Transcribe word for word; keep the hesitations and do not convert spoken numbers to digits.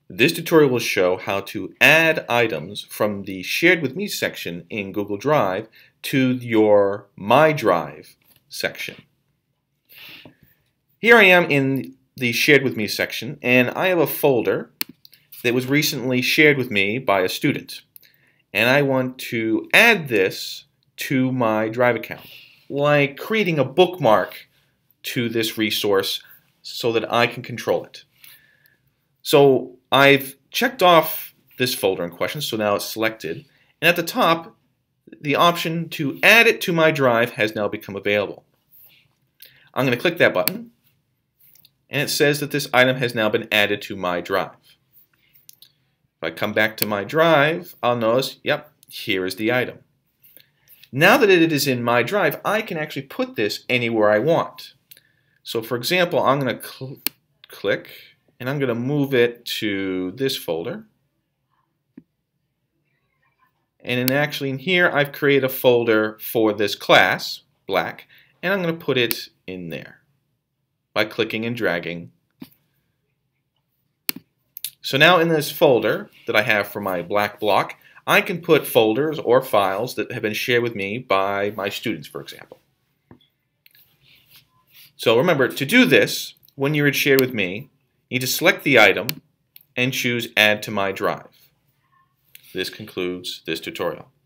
This tutorial will show how to add items from the Shared with Me section in Google Drive to your My Drive section. Here I am in the Shared with Me section, and I have a folder that was recently shared with me by a student. And I want to add this to my Drive account, like creating a bookmark to this resource so that I can control it. So I've checked off this folder in question, so now it's selected. And at the top, the option to add it to my Drive has now become available. I'm going to click that button, and it says that this item has now been added to my Drive. If I come back to my Drive, I'll notice, yep, here is the item. Now that it is in my Drive, I can actually put this anywhere I want. So for example, I'm going to cl click, and I'm going to move it to this folder. And then actually in here, I've created a folder for this class, black, and I'm going to put it in there by clicking and dragging. So now in this folder that I have for my black block, I can put folders or files that have been shared with me by my students, for example. So remember, to do this, when you're in Share with Me, you need to select the item and choose Add to My Drive. This concludes this tutorial.